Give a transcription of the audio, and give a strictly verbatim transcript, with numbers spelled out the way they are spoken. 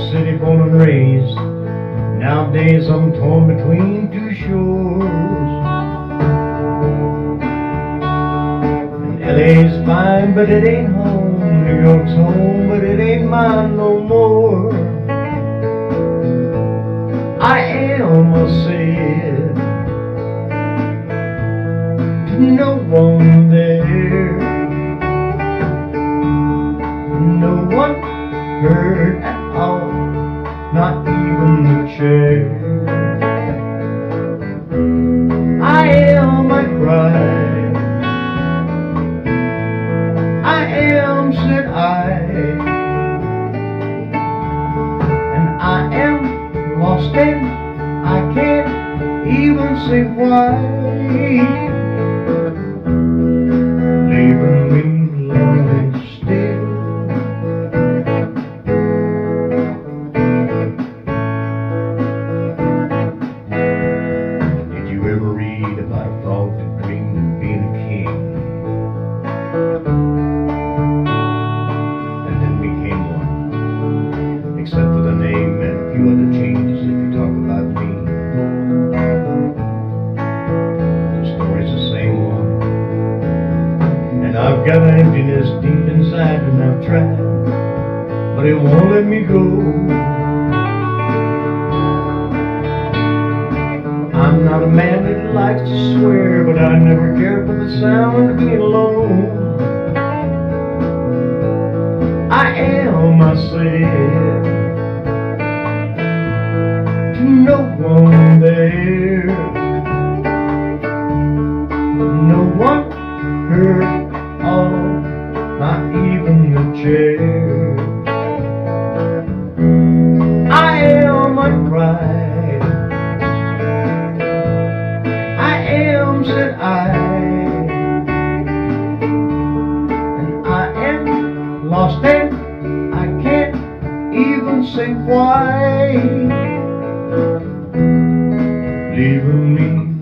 city born and raised. Nowadays I'm torn between two shores. And L A's fine, but it ain't home. New York's home, but it ain't mine no more. I am, I said, to no one there. No one heard at all, not even the chair. I am, I cried. I am, said I. And I am lost and I can't even say why. Leaving me lonely still. Did you ever read about a frog that dreamed of being a king and then became one? Except for the name and a few other changes if you talk about me. The story's the same one. And I've got an emptiness deep inside and I've tried, but it won't let me go. I'm not a man that likes to swear, but I never care for the sound of being alone. I am, I said, to no one there. No one heard all, not even the chair. I am, I cried. I am, said I. And I am lost and I can't even say why. Leaving me